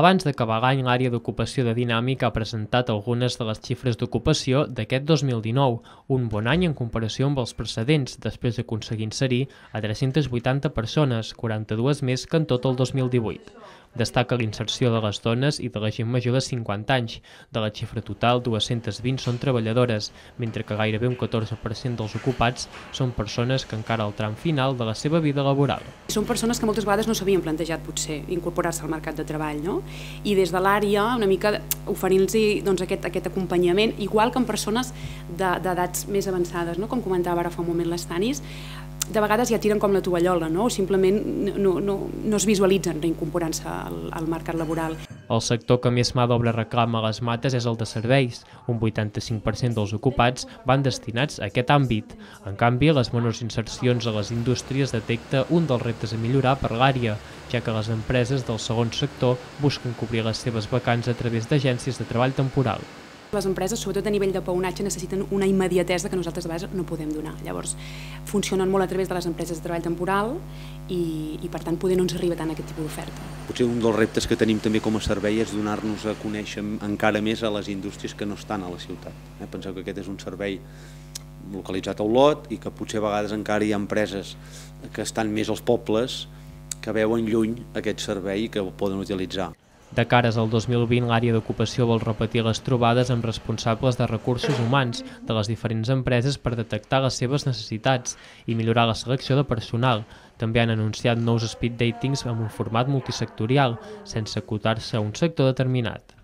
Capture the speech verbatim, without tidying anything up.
Abans d'acabar l'any, l'àrea d'ocupació de Dinàmic ha presentat algunes de les xifres d'ocupació d'aquest dos mil dinou, un bon any en comparació amb els precedents, després d'aconseguir inserir a tres-centes vuitanta persones, quaranta-dues més que en tot el dos mil divuit. Destaca la inserció de les dones i de la gent major de cinquanta anys. De la xifra total, dues-centes vint són treballadores, mentre que gairebé un catorze per cent dels ocupats són persones que encara al tram final de la seva vida laboral. Són persones que moltes vegades no s'havien plantejat potser incorporar-se al mercat de treball, no? I des de l'àrea una mica oferint-los doncs, aquest, aquest acompanyament, igual que en persones d'edats de, més avançades, no? Com comentava ara fa un moment l'Stanis, de vegades ja tiren com la tovallola, no? O simplement no, no, no es visualitzen reincorporant-se al, al mercat laboral. El sector que més mà d'obra reclama a les Mates és el de serveis. Un vuitanta-cinc per cent dels ocupats van destinats a aquest àmbit. En canvi, les menors insercions a les indústries detecta un dels reptes a millorar per l'àrea, ja que les empreses del segon sector busquen cobrir les seves vacants a través d'agències de treball temporal. Les empreses, sobretot a nivell de peonatge, necessiten una immediatesa que nosaltres a vegades no podem donar. Llavors, funcionen molt a través de les empreses de treball temporal i, i per tant, poder no ens arriba tant aquest tipus d'oferta. Potser un dels reptes que tenim també com a servei és donar-nos a conèixer encara més a les indústries que no estan a la ciutat. Eh? Penseu que aquest és un servei localitzat a Olot i que potser a vegades encara hi ha empreses que estan més als pobles que veuen lluny aquest servei i que el poden utilitzar. De cares al dos mil vint, l'àrea d'ocupació vol repetir les trobades amb responsables de recursos humans de les diferents empreses per detectar les seves necessitats i millorar la selecció de personal. També han anunciat nous speed datings amb un format multisectorial, sense acotar-se a un sector determinat.